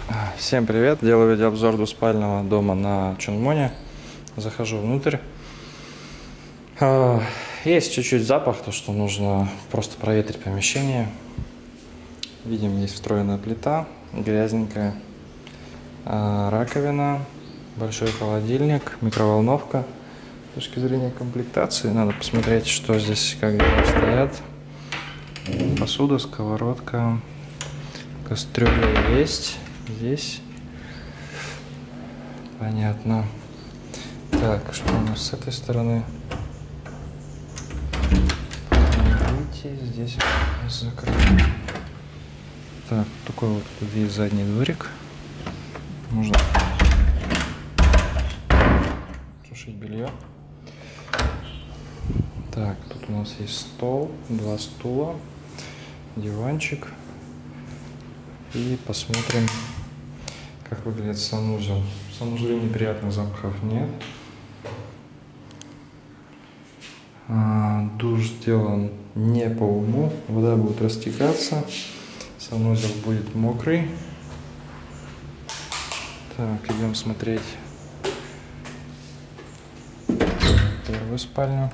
Всем привет! Делаю видеообзор двуспального дома на Чонмоне. Захожу внутрь. Есть чуть-чуть запах, то что нужно просто проветрить помещение. Видим, есть встроенная плита, грязненькая, раковина, большой холодильник, микроволновка. С точки зрения комплектации надо посмотреть, что здесь, как дела стоят. Посуда, сковородка, кастрюля есть здесь. Понятно. Так, что у нас с этой стороны? Видите, здесь закрыто. Так, такой вот тут есть задний дворик. Можно сушить белье. Так, тут у нас есть стол, два стула, диванчик. И посмотрим, как выглядит санузел. В санузле неприятных запахов нет. Душ сделан не по уму. Вода будет растекаться. Санузел будет мокрый. Так, идем смотреть первую спальню.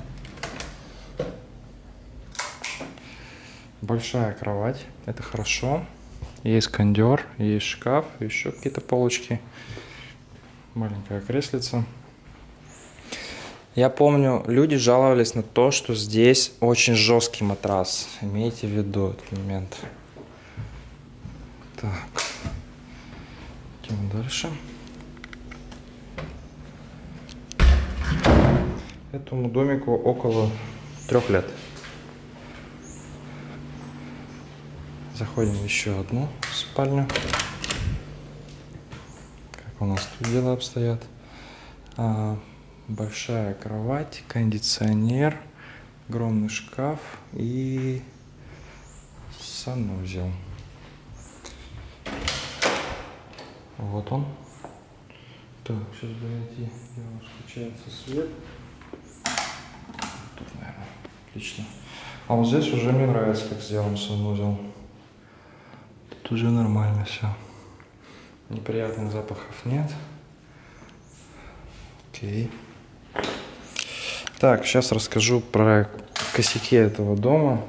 Большая кровать. Это хорошо. Есть кондер, есть шкаф, еще какие-то полочки. Маленькая креслица. Я помню, люди жаловались на то, что здесь очень жесткий матрас. Имейте в виду этот момент. Так. Идем дальше. Этому домику около 3 лет. Заходим в еще одну спальню. Как у нас тут дела обстоят? Большая кровать, кондиционер, огромный шкаф и санузел. Вот он. Так, сейчас давайте, где у нас включается свет. Тут, наверное, отлично. А вот здесь уже мне нравится, как сделан санузел. Тут уже нормально все. Неприятных запахов нет. Окей. Так, сейчас расскажу про косяки этого дома.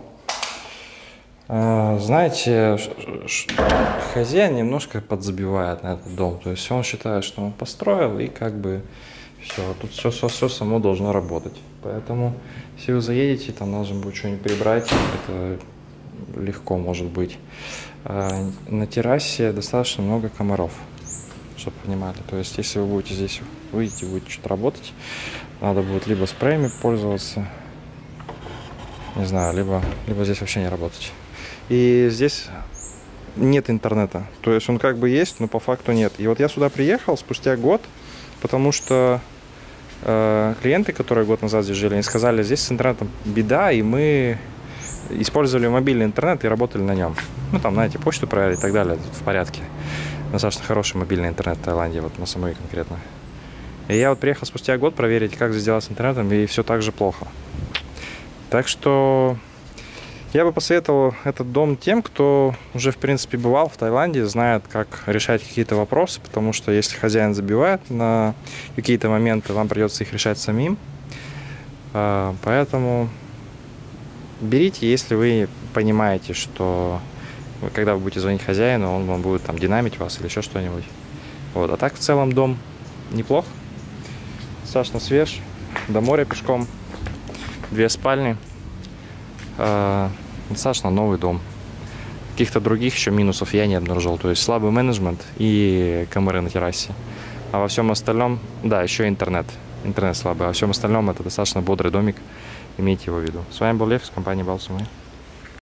Знаете, хозяин немножко подзабивает на этот дом. То есть он считает, что он построил, и как бы все, тут все само должно работать. Поэтому, если вы заедете, там нужно будет что-нибудь прибрать, это легко может быть. На террасе достаточно много комаров, чтобы понимали. То есть, если вы будете здесь выйти, будете что-то работать, надо будет либо спреями пользоваться, не знаю, либо здесь вообще не работать. И здесь нет интернета. То есть он как бы есть, но по факту нет. И вот я сюда приехал спустя год, потому что клиенты, которые год назад здесь жили, они сказали, здесь с интернетом беда, и мы использовали мобильный интернет и работали на нем. Ну, там, знаете, почту проверили и так далее, в порядке. Достаточно хороший мобильный интернет в Таиланде, вот на Самуи конкретно. И я вот приехал спустя год проверить, как здесь дела с интернетом, и все так же плохо. Так что я бы посоветовал этот дом тем, кто уже, в принципе, бывал в Таиланде, знает, как решать какие-то вопросы, потому что если хозяин забивает на какие-то моменты, вам придется их решать самим. Поэтому берите, если вы понимаете, что когда вы будете звонить хозяину, он вам будет там динамить вас или еще что-нибудь. Вот. А так в целом дом неплох, достаточно свеж, до моря пешком, 2 спальни, достаточно новый дом. Каких-то других еще минусов я не обнаружил, то есть слабый менеджмент и комары на террасе. А во всем остальном, да, еще интернет слабый, а во всем остальном это достаточно бодрый домик, имейте его в виду. С вами был Лев из компании Балсумы.